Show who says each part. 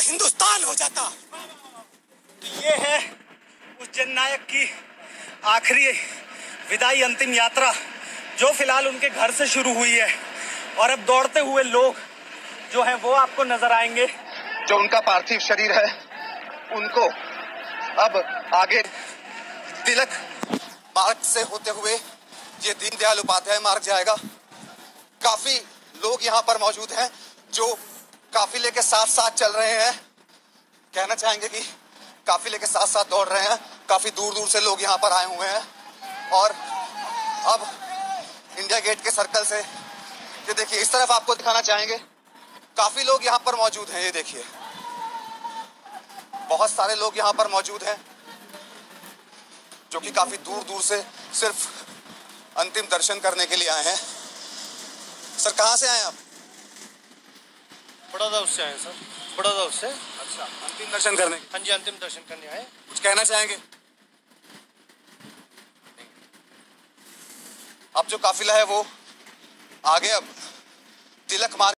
Speaker 1: हिंदुस्तान हो जाता।
Speaker 2: ये है उस जननायक की आखिरी विदाई अंतिम यात्रा जो फिलहाल उनके घर से शुरू हुई है, और अब दौड़ते हुए लोग जो हैं वो आपको नजर आएंगे।
Speaker 3: जो उनका पार्थिव शरीर है उनको अब आगे तिलक मार्ग से होते हुए ये दीनदयाल उपाध्याय मार्ग जाएगा। काफी लोग यहाँ पर मौजूद हैं जो काफिले के साथ साथ चल रहे हैं। कहना चाहेंगे कि काफिले के साथ साथ दौड़ रहे हैं। काफी दूर दूर से लोग यहाँ पर आए हुए हैं और अब इंडिया गेट के सर्कल से ये देखिए, इस तरफ आपको दिखाना चाहेंगे काफी लोग यहाँ पर मौजूद हैं। ये देखिए, बहुत सारे लोग यहाँ पर मौजूद हैं जो कि काफी दूर दूर से सिर्फ अंतिम दर्शन करने के लिए आए हैं। सर, कहाँ से आए आप?
Speaker 2: बड़ौदा से आए सर, बड़ौदा से।
Speaker 3: अच्छा, अंतिम दर्शन करने?
Speaker 2: हाँ जी, अंतिम दर्शन करने आए।
Speaker 3: कुछ कहना चाहेंगे? अब जो काफिला है वो आगे अब तिलक मार्ग